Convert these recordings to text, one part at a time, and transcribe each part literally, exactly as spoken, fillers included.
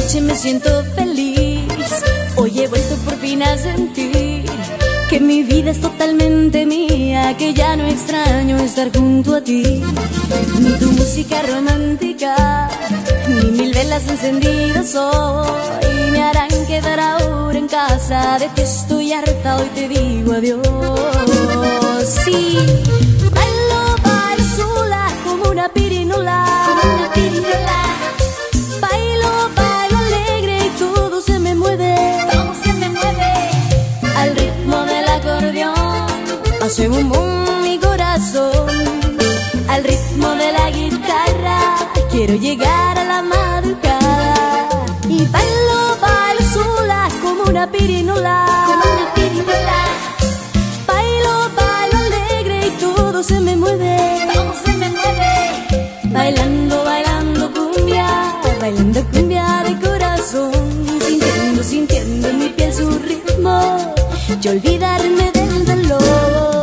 noche me siento feliz. Hoy he vuelto por fin a sentir que mi vida es totalmente mía, que ya no extraño estar junto a ti. Ni tu música romántica, ni mil velas encendidas hoy me harán quedar ahora en casa. De ti estoy harta, hoy te digo adiós. Sí, bailo, bailo sola como una pirinola, como una pirinola. Bailo, bailo alegre y todo se me mueve, todo se me mueve al ritmo del acordeón. Hace bum bum mi corazón, al ritmo de la guitarra. Quiero llegar a la madrugada y bailo, bailo sola como una pirinola, como una pirinola. Bailo, bailo alegre y todo se me mueve, todo se me mueve. Bailando, bailando cumbia, bailando cumbia de corazón, sintiendo, sintiendo en mi piel su ritmo y olvidarme del dolor.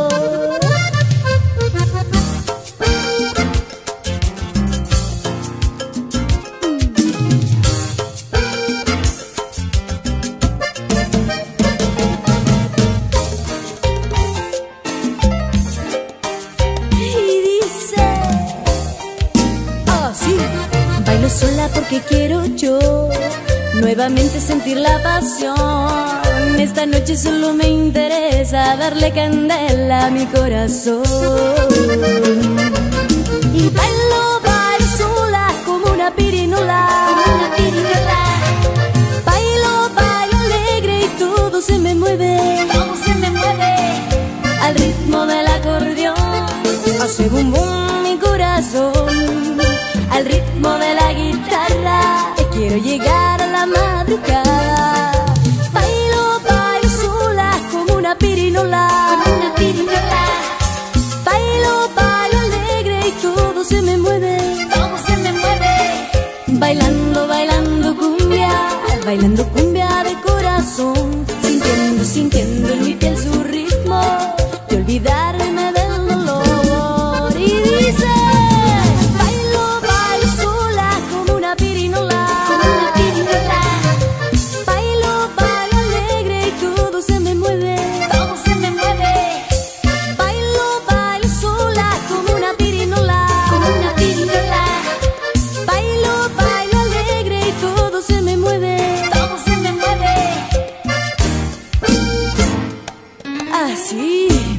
Bailo sola porque quiero yo nuevamente sentir la pasión. Esta noche solo me interesa darle candela a mi corazón. Y bailo, bailo sola como una pirinola, como una pirinola. Bailo, bailo alegre y todo se me mueve, todo se me mueve al ritmo del acordeón. Hace bum bum mi corazón, al ritmo de la guitarra. Quiero llegar a la madrugada. Bailo, bailo sola como una pirinola, como una pirinola. Bailo, bailo alegre y todo se me mueve, todo se me mueve. Bailando, bailando cumbia, bailando cumbia de corazón, sintiendo, sintiendo en mi piel su ritmo y olvidarme del dolor. Y dice: así.